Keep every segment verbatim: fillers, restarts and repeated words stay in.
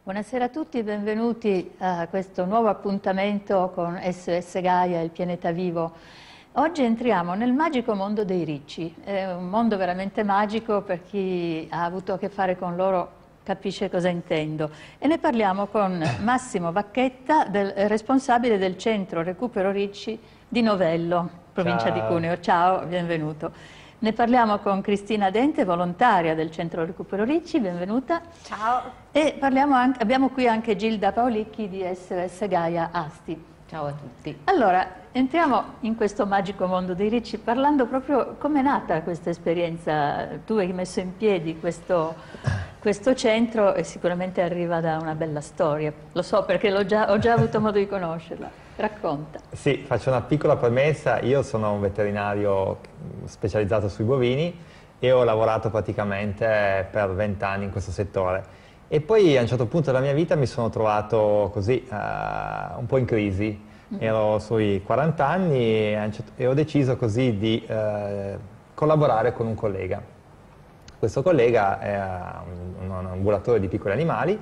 Buonasera a tutti e benvenuti a questo nuovo appuntamento con S O S Gaia, il pianeta vivo. Oggi entriamo nel magico mondo dei ricci. È un mondo veramente magico, per chi ha avuto a che fare con loro capisce cosa intendo. E ne parliamo con Massimo Vacchetta, del, responsabile del Centro Recupero Ricci di Novello, provincia Ciao. di Cuneo. Ciao, benvenuto. Ne parliamo con Cristina Dente, volontaria del Centro Recupero Ricci, benvenuta. Ciao. E parliamo anche, abbiamo qui anche Gilda Paolicchi di S O S Gaia Asti. Ciao a tutti. Allora, entriamo in questo magico mondo dei ricci parlando proprio come è nata questa esperienza. Tu hai messo in piedi questo, questo centro e sicuramente arriva da una bella storia. Lo so perché l'ho già, ho già avuto modo di conoscerla. Racconta. Sì, faccio una piccola premessa. Io sono un veterinario specializzato sui bovini e ho lavorato praticamente per vent'anni in questo settore. E poi a un certo punto della mia vita mi sono trovato così, uh, un po' in crisi. Ero sui quaranta anni e, e ho deciso così di uh, collaborare con un collega. Questo collega è un, un ambulatore di piccoli animali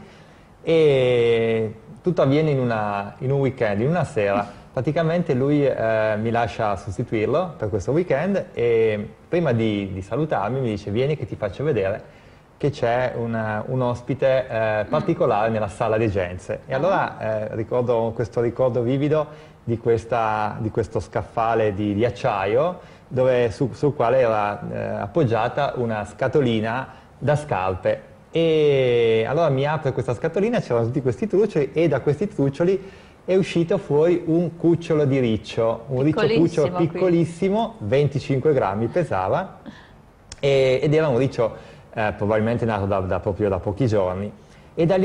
e tutto avviene in, una, in un weekend, in una sera. Praticamente lui eh, mi lascia sostituirlo per questo weekend e prima di, di salutarmi mi dice: vieni che ti faccio vedere che c'è un, un ospite eh, particolare nella sala degenze. E allora eh, ricordo questo ricordo vivido di, questa, di questo scaffale di, di acciaio dove, su, sul quale era eh, appoggiata una scatolina da scarpe. E allora mi apre questa scatolina, c'erano tutti questi truccioli e da questi truccioli è uscito fuori un cucciolo di riccio, un riccio cucciolo piccolissimo, venticinque grammi pesava, e, ed era un riccio eh, probabilmente nato da, da, proprio da pochi giorni. E da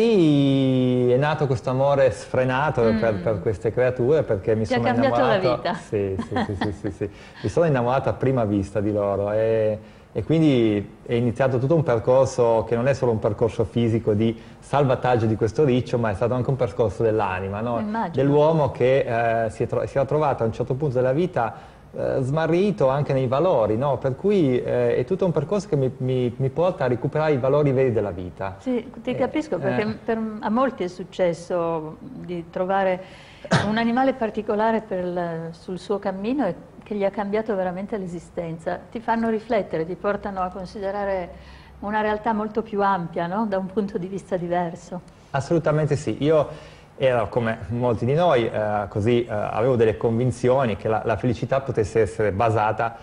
lì è nato questo amore sfrenato mm. per, per queste creature, perché mi Ti sono ha cambiato innamorato. la vita. Sì, sì, sì, sì, sì, sì. Mi sono innamorato a prima vista di loro. E, E quindi è iniziato tutto un percorso che non è solo un percorso fisico di salvataggio di questo riccio, ma è stato anche un percorso dell'anima, no? Dell'uomo che eh, si, è si era trovato a un certo punto della vita eh, smarrito anche nei valori, no? Per cui eh, è tutto un percorso che mi, mi, mi porta a recuperare i valori veri della vita. Sì, ti eh, capisco, perché eh. per, a molti è successo di trovare un animale particolare per il, sul suo cammino e che gli ha cambiato veramente l'esistenza. Ti fanno riflettere, ti portano a considerare una realtà molto più ampia, no? Da un punto di vista diverso. Assolutamente sì. Io ero come molti di noi, eh, così eh, avevo delle convinzioni che la, la felicità potesse essere basata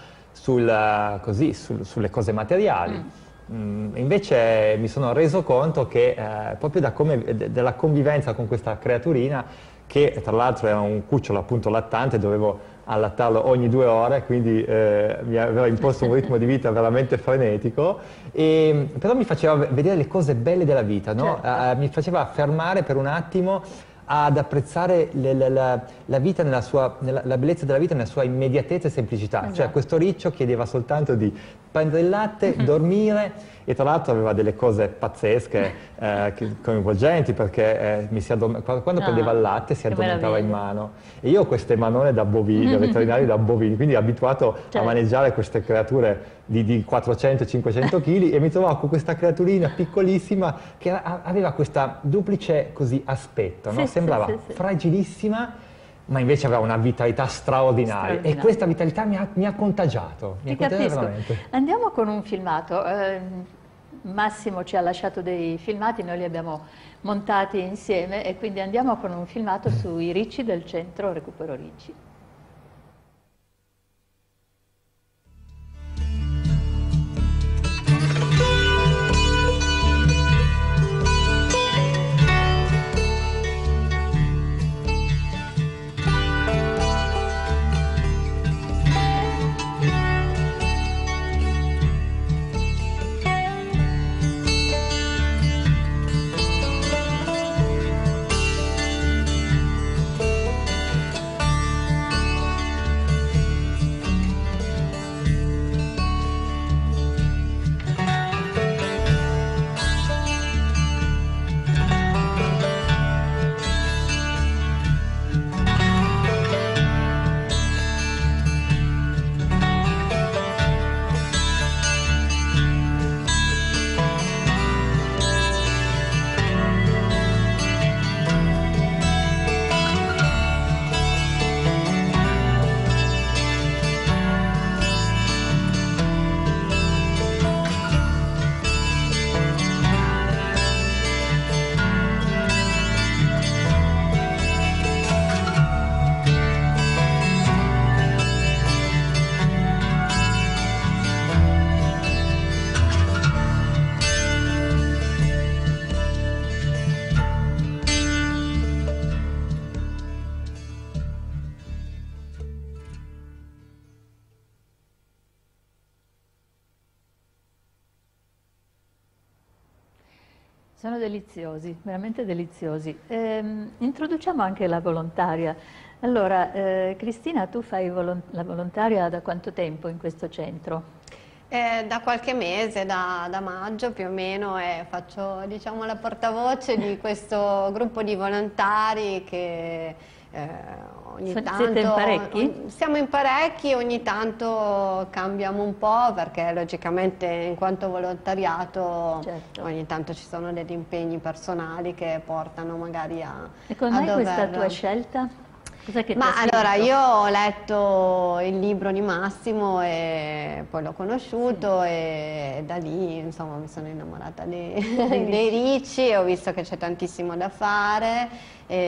sul, così, sul, sulle cose materiali. Mm. Mm, invece mi sono reso conto che eh, proprio da come, de, della convivenza con questa creaturina, che tra l'altro era un cucciolo appunto lattante, dovevo allattarlo ogni due ore, quindi eh, mi aveva imposto un ritmo di vita veramente frenetico, e, però mi faceva vedere le cose belle della vita, no? Certo. Uh, mi faceva fermare per un attimo ad apprezzare le, le, la, la vita nella sua, nella, la bellezza della vita nella sua immediatezza e semplicità. Esatto. Cioè questo riccio chiedeva soltanto di prendere il latte, dormire, e tra l'altro aveva delle cose pazzesche, eh, che, coinvolgenti, perché eh, mi si quando no, prendeva il latte si addormentava in mano. E io ho queste manone da bovini, veterinario da bovini, quindi abituato certo. a maneggiare queste creature di, di quattrocento cinquecento chili, e mi trovavo con questa creaturina piccolissima che aveva questa duplice così aspetto, no? Sì, sembrava sì, sì, fragilissima, ma invece aveva una vitalità straordinaria, straordinaria. E questa vitalità mi ha, mi ha contagiato. Mi Ti ha capisco. Veramente. Andiamo con un filmato. Eh, Massimo ci ha lasciato dei filmati, noi li abbiamo montati insieme, e quindi andiamo con un filmato sui ricci del Centro Recupero Ricci. Sono deliziosi, veramente deliziosi. Ehm, introduciamo anche la volontaria. Allora, eh, Cristina, tu fai volon la volontaria da quanto tempo in questo centro? Eh, da qualche mese, da, da maggio più o meno, e faccio, diciamo, la portavoce di questo gruppo di volontari che eh, ogni S tanto... Siete in parecchi? Siamo in parecchi, ogni tanto cambiamo un po' perché logicamente in quanto volontariato Certo. ogni tanto ci sono degli impegni personali che portano magari a, E come a mai dover... questa tua scelta? Cos'è che ti Ma ha allora, spinto? io ho letto il libro di Massimo e poi l'ho conosciuto, sì, e da lì insomma mi sono innamorata dei, dei ricci e ho visto che c'è tantissimo da fare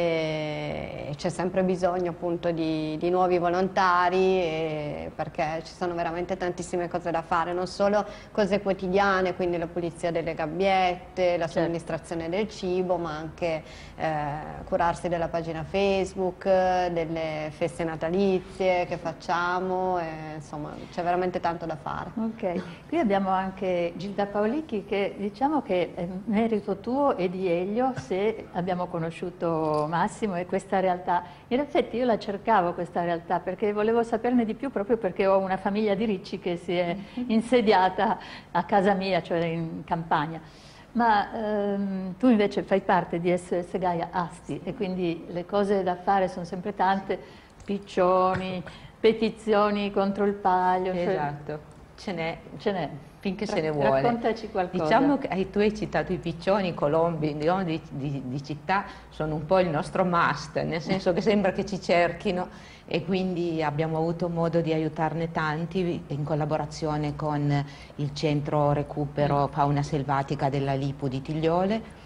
e c'è sempre bisogno appunto di, di nuovi volontari, e perché ci sono veramente tantissime cose da fare, non solo cose quotidiane, quindi la pulizia delle gabbiette, la somministrazione del cibo, ma anche eh, curarsi della pagina Facebook, delle feste natalizie che facciamo, e, insomma c'è veramente tanto da fare. Ok, qui abbiamo anche Gilda Paolicchi, che diciamo che è merito tuo e di Elio se abbiamo conosciuto Massimo e questa realtà. In effetti io la cercavo questa realtà perché volevo saperne di più, proprio perché ho una famiglia di ricci che si è insediata a casa mia, cioè in campagna. Ma ehm, tu invece fai parte di S O S Gaia Asti e quindi le cose da fare sono sempre tante, piccioni, petizioni contro il palio. Esatto, cioè, ce n'è. Ce n'è. Finché se ne vuole. Raccontaci qualcosa. Diciamo che tu hai citato i piccioni, i colombi di, di, di, di città sono un po' il nostro must, nel senso che sembra che ci cerchino, e quindi abbiamo avuto modo di aiutarne tanti in collaborazione con il centro recupero fauna selvatica della Lipu di Tigliole.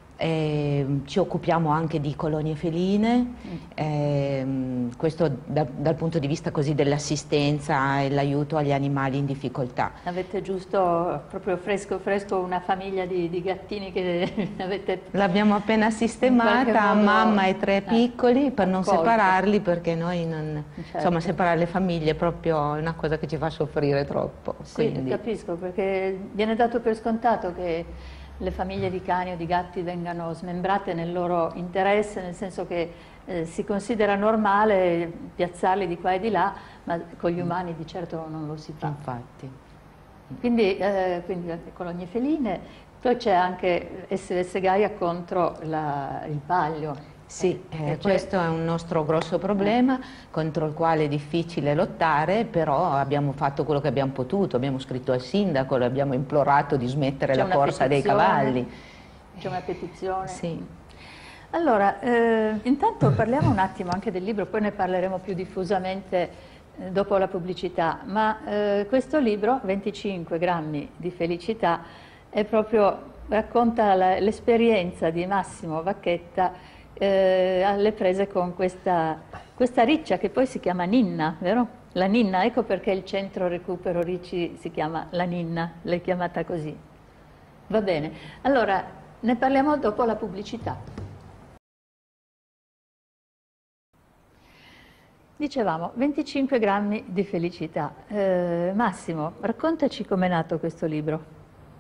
Eh, ci occupiamo anche di colonie feline, eh, questo da, dal punto di vista così dell'assistenza e l'aiuto agli animali in difficoltà. Avete giusto, proprio fresco fresco, una famiglia di, di gattini che avete... L'abbiamo appena sistemata, modo... mamma e tre piccoli, per non accolto. separarli, perché noi non... Certo. Insomma, separare le famiglie è proprio una cosa che ci fa soffrire troppo. Sì, quindi... capisco, perché viene dato per scontato che le famiglie di cani o di gatti vengano smembrate nel loro interesse, nel senso che eh, si considera normale piazzarli di qua e di là, ma con gli umani di certo non lo si fa. Infatti. Quindi, eh, quindi le colonie feline, poi c'è anche S O S Gaia contro la, il palio. Sì, eh, questo è un nostro grosso problema contro il quale è difficile lottare, però abbiamo fatto quello che abbiamo potuto, abbiamo scritto al sindaco, le abbiamo implorato di smettere la corsa dei cavalli. C'è una petizione? Sì. Allora, eh, intanto parliamo un attimo anche del libro, poi ne parleremo più diffusamente eh, dopo la pubblicità, ma eh, questo libro, venticinque grammi di felicità, è proprio, racconta l'esperienza di Massimo Vacchetta Eh, alle prese con questa, questa riccia che poi si chiama Ninna, vero? La Ninna, ecco perché il centro recupero ricci si chiama La Ninna, l'hai chiamata così. Va bene, allora ne parliamo dopo la pubblicità. Dicevamo, venticinque grammi di felicità. Eh, Massimo, raccontaci com'è nato questo libro.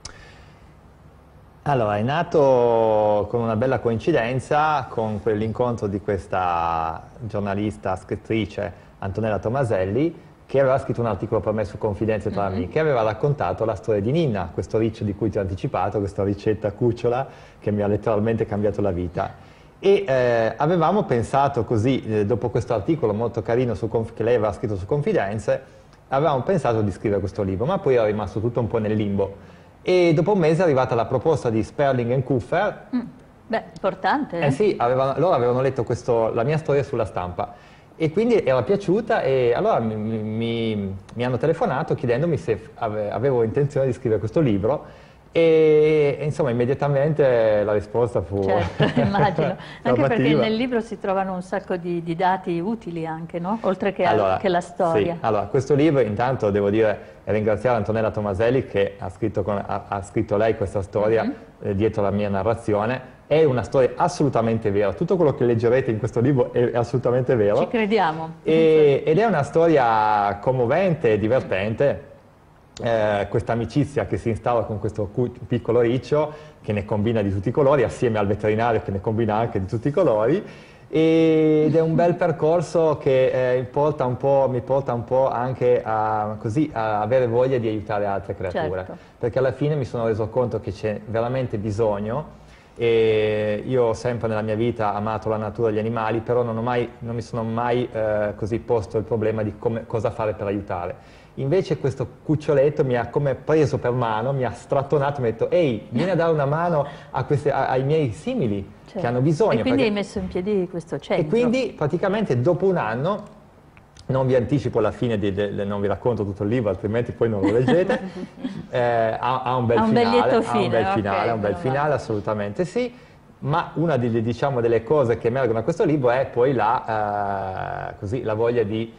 Allora, è nato con una bella coincidenza, con quell'incontro di questa giornalista, scrittrice Antonella Tomaselli, che aveva scritto un articolo per me su Confidenze tra amiche, che aveva raccontato la storia di Ninna, questo riccio di cui ti ho anticipato, questa ricetta cucciola che mi ha letteralmente cambiato la vita. E eh, avevamo pensato così, eh, dopo questo articolo molto carino su, che lei aveva scritto su Confidenze, avevamo pensato di scrivere questo libro, ma poi era rimasto tutto un po' nel limbo. E dopo un mese è arrivata la proposta di Sperling and Kuffer. Mm, beh, importante. Eh, eh sì, avevano, loro avevano letto questo, la mia storia sulla stampa e quindi era piaciuta, e allora mi, mi, mi hanno telefonato chiedendomi se ave, avevo intenzione di scrivere questo libro, e, e insomma immediatamente la risposta fu... Certo, immagino, anche perché nel libro si trovano un sacco di, di dati utili anche, no? Oltre che, allora, a, che la storia. Sì. Allora, questo libro intanto devo dire, ringraziare Antonella Tomaselli che ha scritto, con, ha, ha scritto lei questa storia mm-hmm. eh, dietro la mia narrazione. È una storia assolutamente vera, tutto quello che leggerete in questo libro è assolutamente vero. Ci crediamo. E, ed è una storia commovente e divertente, eh, questa amicizia che si instaura con questo piccolo riccio che ne combina di tutti i colori, assieme al veterinario che ne combina anche di tutti i colori, ed è un bel percorso che eh, porta un po', mi porta un po' anche a, così, a avere voglia di aiutare altre creature, certo. perché alla fine mi sono reso conto che c'è veramente bisogno. E io ho sempre nella mia vita amato la natura e gli animali, però non, ho mai, non mi sono mai eh, così posto il problema di come, cosa fare per aiutare. Invece questo cuccioletto mi ha come preso per mano, mi ha strattonato e mi ha detto: ehi, vieni a dare una mano a queste, a, ai miei simili, certo, che hanno bisogno. E quindi perché... hai messo in piedi questo centro. E quindi praticamente dopo un anno, non vi anticipo la fine, di, de, de, non vi racconto tutto il libro, altrimenti poi non lo leggete, eh, ha, ha un bel ha un finale, bel ha un bel okay, finale, un bel finale, assolutamente sì. Ma una delle, diciamo, delle cose che emergono da questo libro è poi la, eh, così, la voglia di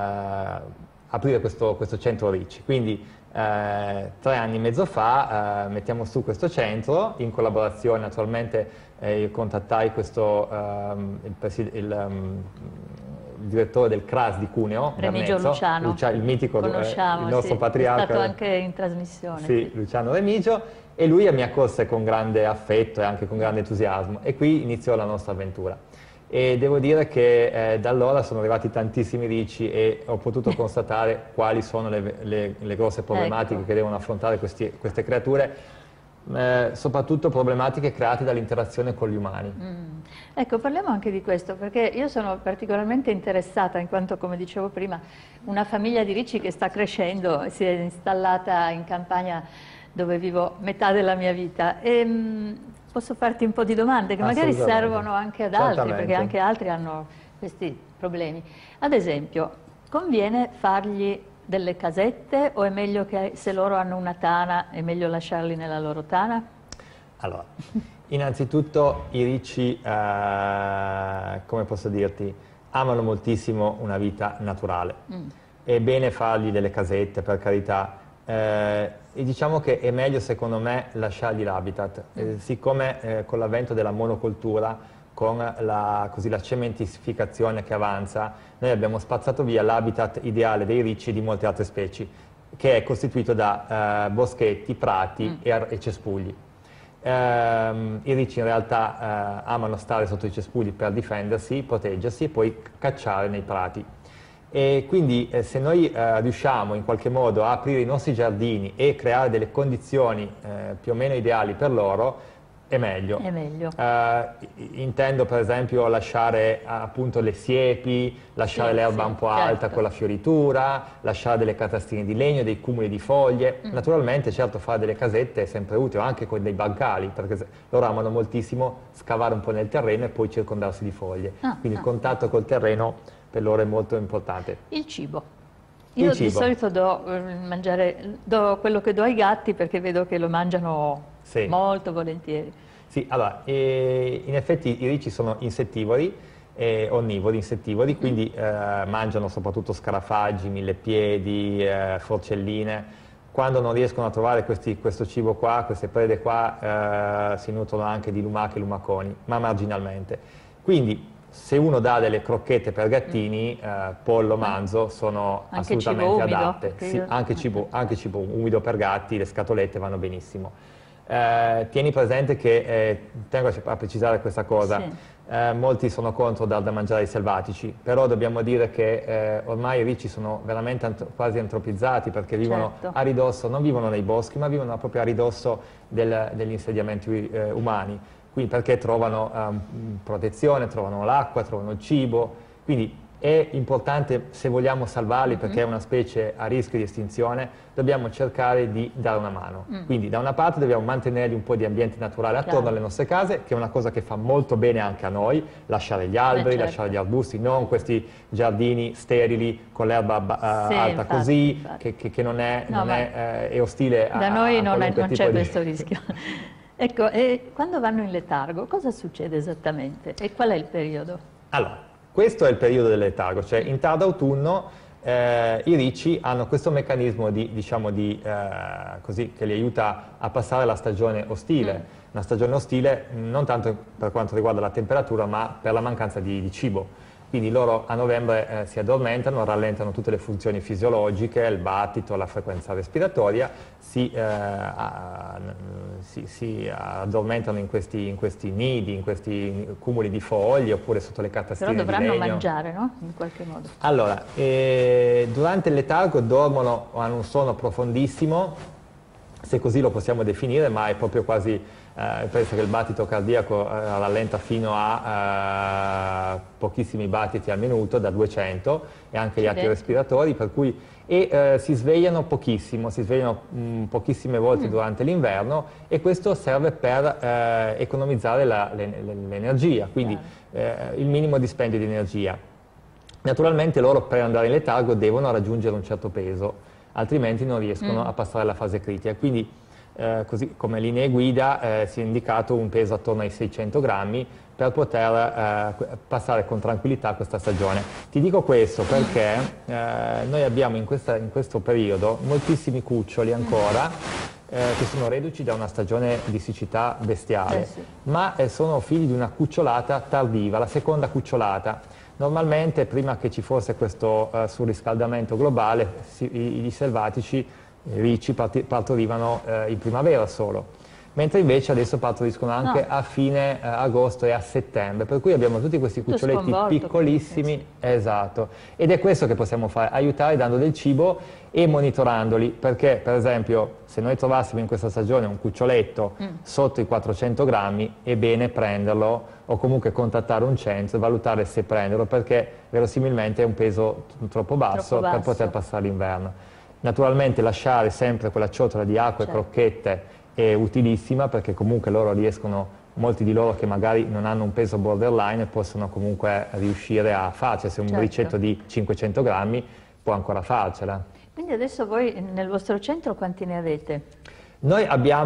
eh, aprire questo, questo centro Ricci. Quindi eh, tre anni e mezzo fa eh, mettiamo su questo centro in collaborazione, naturalmente eh, io contattai questo, um, il, il, um, il direttore del C R A S di Cuneo, Remigio Vernezzo, Luciano, Lucia, il mitico, eh, il nostro sì, patriarca. È stato anche in trasmissione. Sì, sì. Luciano Remigio, e lui mi accolse con grande affetto e anche con grande entusiasmo, e qui iniziò la nostra avventura. E devo dire che eh, da allora sono arrivati tantissimi ricci e ho potuto constatare quali sono le, le, le grosse problematiche, ecco, che devono affrontare questi, queste creature, eh, soprattutto problematiche create dall'interazione con gli umani. Mm. Ecco, parliamo anche di questo, perché io sono particolarmente interessata, in quanto, come dicevo prima, una famiglia di ricci che sta crescendo, si è installata in campagna dove vivo metà della mia vita. E, mh, posso farti un po' di domande che magari servono anche ad altri, certamente, perché anche altri hanno questi problemi. Ad esempio, conviene fargli delle casette o è meglio che, se loro hanno una tana, è meglio lasciarli nella loro tana? Allora, innanzitutto i ricci, eh, come posso dirti, amano moltissimo una vita naturale. Mm. È bene fargli delle casette, per carità. Eh, e diciamo che è meglio, secondo me, lasciargli l'habitat, eh, siccome eh, con l'avvento della monocoltura, con la, così, la cementificazione che avanza, noi abbiamo spazzato via l'habitat ideale dei ricci e di molte altre specie, che è costituito da eh, boschetti, prati mm. e, e cespugli. Eh, I ricci in realtà eh, amano stare sotto i cespugli per difendersi, proteggersi e poi cacciare nei prati. E quindi eh, se noi eh, riusciamo in qualche modo a aprire i nostri giardini e creare delle condizioni eh, più o meno ideali per loro, è meglio. È meglio. Eh, intendo per esempio lasciare appunto le siepi, lasciare sì, l'erba sì, un po' certo. alta con la fioritura, lasciare delle catastine di legno, dei cumuli di foglie. Mm. Naturalmente, certo, fare delle casette è sempre utile, anche con dei bancali, perché loro amano moltissimo scavare un po' nel terreno e poi circondarsi di foglie. Ah, quindi ah. il contatto col terreno per loro è molto importante. Il cibo. Io il cibo. di solito do, mangiare, do quello che do ai gatti, perché vedo che lo mangiano sì. molto volentieri. Sì, allora, eh, in effetti i ricci sono insettivori, eh, onnivori, insettivori, quindi eh, mangiano soprattutto scarafaggi, millepiedi, eh, forcelline. Quando non riescono a trovare questi, questo cibo qua, queste prede qua, eh, si nutrono anche di lumache e lumaconi, ma marginalmente. Quindi, se uno dà delle crocchette per gattini, eh, pollo, manzo, sono anche assolutamente cibo adatte. Umido, sì, anche, cibo, anche cibo umido per gatti, le scatolette vanno benissimo. Eh, tieni presente che, eh, tengo a precisare questa cosa, sì. eh, molti sono contro dar da mangiare ai selvatici, però dobbiamo dire che eh, ormai i ricci sono veramente ant quasi antropizzati, perché vivono certo. a ridosso, non vivono nei boschi, ma vivono proprio a ridosso del, degli insediamenti eh, umani. Quindi perché trovano um, protezione, trovano l'acqua, trovano il cibo, quindi è importante, se vogliamo salvarli, mm-hmm. perché è una specie a rischio di estinzione, dobbiamo cercare di dare una mano. Mm. Quindi da una parte dobbiamo mantenergli un po' di ambiente naturale attorno Chiaro. alle nostre case, che è una cosa che fa molto bene anche a noi, lasciare gli alberi, eh certo. lasciare gli arbusti, non questi giardini sterili con l'erba uh, sì, alta infatti, così, infatti. Che, che, che non è, no, non è, eh, è ostile a Da noi a non, è, non c'è di... questo rischio. Ecco, e quando vanno in letargo, cosa succede esattamente? E qual è il periodo? Allora, questo è il periodo del letargo, cioè in tardo autunno eh, i ricci hanno questo meccanismo di, diciamo, di, eh, così, che li aiuta a passare la stagione ostile. Mm. Una stagione ostile non tanto per quanto riguarda la temperatura, ma per la mancanza di, di cibo. quindi loro a novembre eh, si addormentano, rallentano tutte le funzioni fisiologiche, il battito, la frequenza respiratoria, si, eh, a, si, si addormentano in questi, in questi nidi, in questi cumuli di foglie oppure sotto le cartastrine di legno. Però dovranno mangiare, no? In qualche modo. Allora, eh, durante il letargo dormono o hanno un sonno profondissimo, se così lo possiamo definire, ma è proprio quasi, eh, penso che il battito cardiaco eh, rallenta fino a eh, pochissimi battiti al minuto, da duecento, e anche gli altri respiratori, per cui e eh, si svegliano pochissimo, si svegliano mh, pochissime volte mm. durante l'inverno, e questo serve per eh, economizzare l'energia, quindi eh, il minimo dispendio di energia. Naturalmente loro per andare in letargo devono raggiungere un certo peso, altrimenti non riescono mm. a passare alla fase critica. Quindi eh, così come linee guida eh, si è indicato un peso attorno ai seicento grammi per poter eh, passare con tranquillità questa stagione. Ti dico questo perché eh, noi abbiamo in, questa, in questo periodo moltissimi cuccioli ancora eh, che sono reduci da una stagione di siccità bestiale, eh sì. ma eh, sono figli di una cucciolata tardiva, la seconda cucciolata. Normalmente prima che ci fosse questo uh, surriscaldamento globale, si, i, i selvatici, i ricci, parti, partorivano uh, in primavera solo, mentre invece adesso partoriscono anche no. a fine uh, agosto e a settembre, per cui abbiamo tutti questi Tutto cuccioletti piccolissimi, esatto, ed è questo che possiamo fare, aiutare dando del cibo e monitorandoli, perché per esempio se noi trovassimo in questa stagione un cuccioletto mm. sotto i quattrocento grammi, è bene prenderlo o comunque contattare un centro e valutare se prenderlo, perché verosimilmente è un peso troppo basso, troppo basso. per poter passare l'inverno. Naturalmente lasciare sempre quella ciotola di acqua certo. e crocchette è utilissima, perché comunque loro riescono, molti di loro che magari non hanno un peso borderline possono comunque riuscire a farcela, se un certo. bricetto di cinquecento grammi può ancora farcela. Quindi adesso voi nel vostro centro quanti ne avete? Noi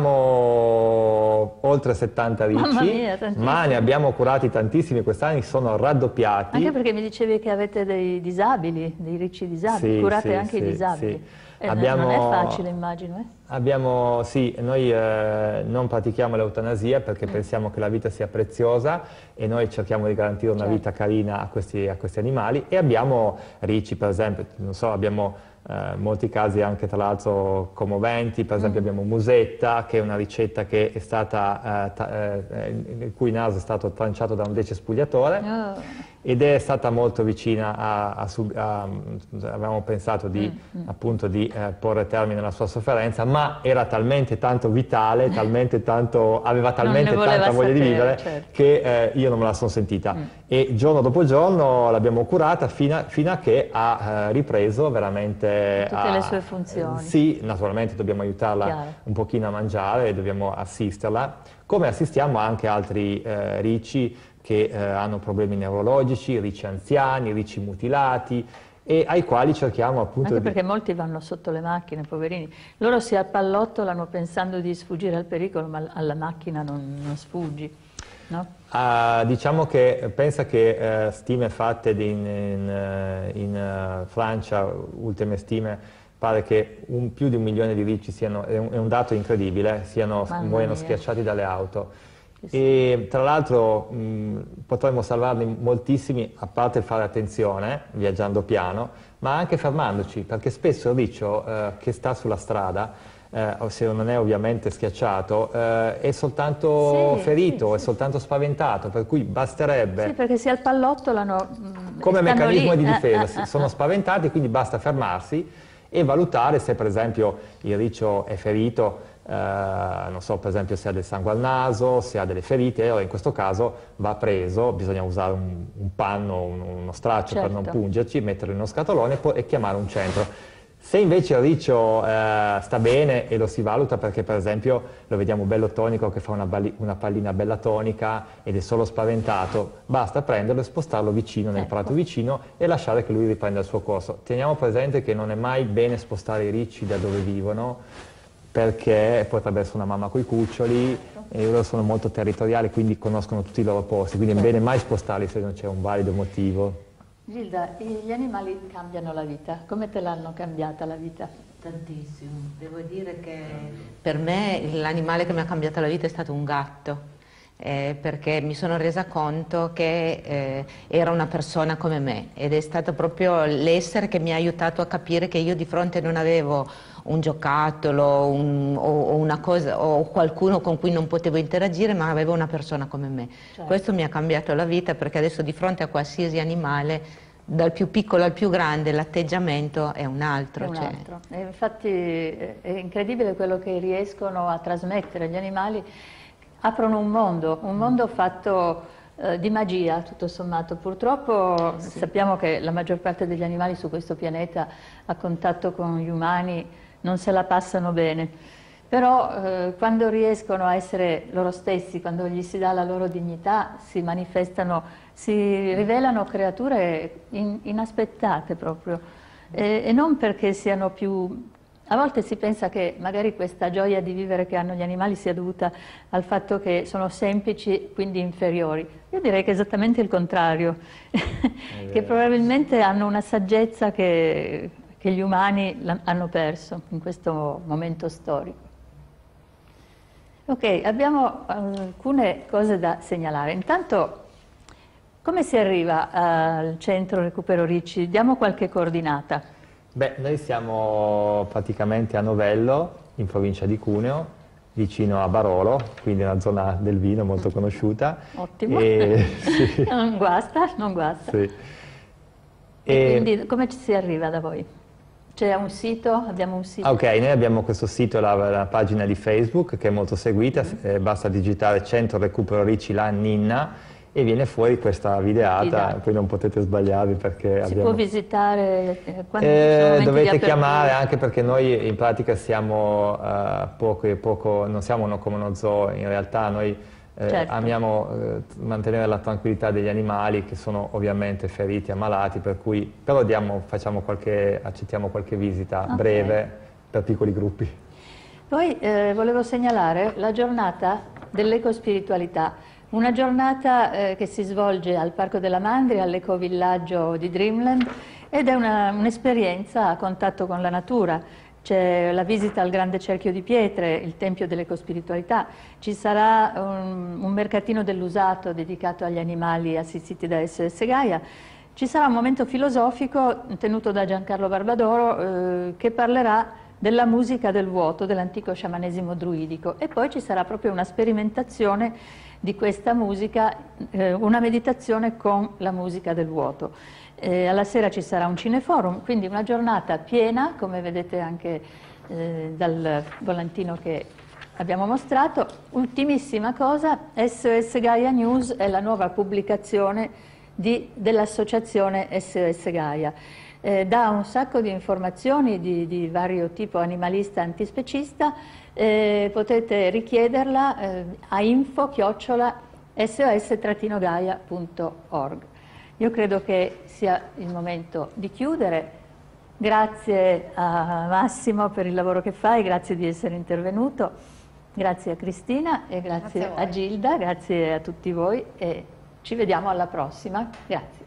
abbiamo oltre settanta ricci, mia, ma ne abbiamo curati tantissimi, quest'anno sono raddoppiati. Anche perché mi dicevi che avete dei disabili, dei ricci disabili, sì, curate sì, anche sì, i disabili. Sì. Eh, abbiamo, non è facile, immagino. Eh? Abbiamo, sì, noi eh, non pratichiamo l'eutanasia perché mm. pensiamo che la vita sia preziosa e noi cerchiamo di garantire una certo. vita carina a questi, a questi animali, e abbiamo ricci, per esempio, non so, abbiamo Uh, molti casi anche tra l'altro commoventi, per esempio mm. abbiamo Musetta, che è una ricetta che è stata, uh, uh, il cui naso è stato tranciato da un decespugliatore oh. ed è stata molto vicina a, a, a, a avevamo pensato di, mm. appunto di uh, porre termine alla sua sofferenza, ma era talmente tanto vitale, talmente tanto, aveva talmente tanta voglia sapere, di vivere certo. che uh, io non me la sono sentita. Mm. E giorno dopo giorno l'abbiamo curata fino a, fino a che ha uh, ripreso veramente tutte a, le sue funzioni. Sì, naturalmente dobbiamo aiutarla Chiaro. un pochino a mangiare, dobbiamo assisterla, come assistiamo anche altri eh, ricci che eh, hanno problemi neurologici, ricci anziani, ricci mutilati, e ai quali cerchiamo appunto Anche di... perché molti vanno sotto le macchine, poverini. Loro si appallottolano pensando di sfuggire al pericolo, ma alla macchina non, non sfuggi. No? Uh, diciamo che pensa che uh, stime fatte in, in, in uh, Francia, ultime stime, pare che un, più di un milione di ricci siano, è un, è un dato incredibile, siano, muoiono schiacciati dalle auto. Sì. E tra l'altro potremmo salvarne moltissimi, a parte fare attenzione, viaggiando piano, ma anche fermandoci, perché spesso il riccio uh, che sta sulla strada, Eh, se non è ovviamente schiacciato, eh, è soltanto sì, ferito, sì, è sì. soltanto spaventato, per cui basterebbe... Sì, perché si appallottolano... Mh, come meccanismo lì. di difesa, eh, eh, sono eh. spaventati, quindi basta fermarsi e valutare se per esempio il riccio è ferito, eh, non so, per esempio se ha del sangue al naso, se ha delle ferite, allora in questo caso va preso, bisogna usare un, un panno, un, uno straccio certo. per non pungerci, metterlo in uno scatolone e, e chiamare un centro. Se invece il riccio eh, sta bene e lo si valuta perché per esempio lo vediamo bello tonico che fa una, una pallina bella tonica ed è solo spaventato, basta prenderlo e spostarlo vicino, nel ecco. prato vicino, e lasciare che lui riprenda il suo corso. Teniamo presente che non è mai bene spostare i ricci da dove vivono, perché potrebbe essere una mamma coi cuccioli e loro sono molto territoriali, quindi conoscono tutti i loro posti, quindi è bene mai spostarli se non c'è un valido motivo. Gilda, gli animali cambiano la vita, come te l'hanno cambiata la vita? Tantissimo, devo dire che per me l'animale che mi ha cambiato la vita è stato un gatto. eh, perché mi sono resa conto che eh, era una persona come me, ed è stato proprio l'essere che mi ha aiutato a capire che io di fronte non avevo un giocattolo un, o, o una cosa o qualcuno con cui non potevo interagire, ma avevo una persona come me. Certo. Questo mi ha cambiato la vita, perché adesso di fronte a qualsiasi animale, dal più piccolo al più grande, l'atteggiamento è un altro. È un cioè. altro. E infatti è incredibile quello che riescono a trasmettere gli animali. Aprono un mondo, un mondo fatto eh, di magia, tutto sommato. Purtroppo sì. Sappiamo che la maggior parte degli animali su questo pianeta, a contatto con gli umani, non se la passano bene. Però eh, quando riescono a essere loro stessi, quando gli si dà la loro dignità, si manifestano, si rivelano creature in, inaspettate proprio. E, e non perché siano più... A volte si pensa che magari questa gioia di vivere che hanno gli animali sia dovuta al fatto che sono semplici, quindi inferiori. Io direi che è esattamente il contrario, che probabilmente hanno una saggezza che, che gli umani hanno perso in questo momento storico. Ok, abbiamo alcune cose da segnalare. Intanto, come si arriva al centro Recupero Ricci? Diamo qualche coordinata. Beh, noi siamo praticamente a Novello, in provincia di Cuneo, vicino a Barolo, quindi una zona del vino molto conosciuta. Ottimo, e, sì. non guasta, non guasta. Sì. E, e quindi come ci si arriva da voi? C'è un sito? Abbiamo un sito? Ok, noi abbiamo questo sito, la, la pagina di Facebook che è molto seguita, mm. eh, basta digitare Centro Recupero Ricci La Ninna e viene fuori questa videata, Videata. Poi non potete sbagliarvi perché si abbiamo... può visitare eh, quando eh, dovete chiamare, anche perché noi in pratica siamo uh, poco, poco, non siamo uno come uno zoo, in realtà noi eh, certo. amiamo eh, mantenere la tranquillità degli animali che sono ovviamente feriti, ammalati, per cui però diamo, facciamo qualche, accettiamo qualche visita okay. breve per piccoli gruppi. Poi eh, volevo segnalare la giornata dell'ecospiritualità. Una giornata eh, che si svolge al Parco della Mandria, all'ecovillaggio di Dreamland, ed è un'esperienza a contatto con la natura. C'è la visita al Grande Cerchio di Pietre, il Tempio dell'Ecospiritualità, ci sarà un, un mercatino dell'usato dedicato agli animali assistiti da S O S Gaia, ci sarà un momento filosofico tenuto da Giancarlo Barbadoro eh, che parlerà della musica del vuoto, dell'antico sciamanesimo druidico, e poi ci sarà proprio una sperimentazione di questa musica, eh, una meditazione con la musica del vuoto. Eh, alla sera ci sarà un cineforum, quindi una giornata piena, come vedete anche eh, dal volantino che abbiamo mostrato. Ultimissima cosa, S O S Gaia News è la nuova pubblicazione dell'associazione S O S Gaia. Eh, dà un sacco di informazioni di, di vario tipo animalista, antispecista, eh, potete richiederla eh, a info chiocciola S O S Gaia punto org. Io credo che sia il momento di chiudere. Grazie a Massimo per il lavoro che fai, grazie di essere intervenuto, grazie a Cristina e grazie, grazie a, a Gilda, grazie a tutti voi e ci vediamo alla prossima. Grazie.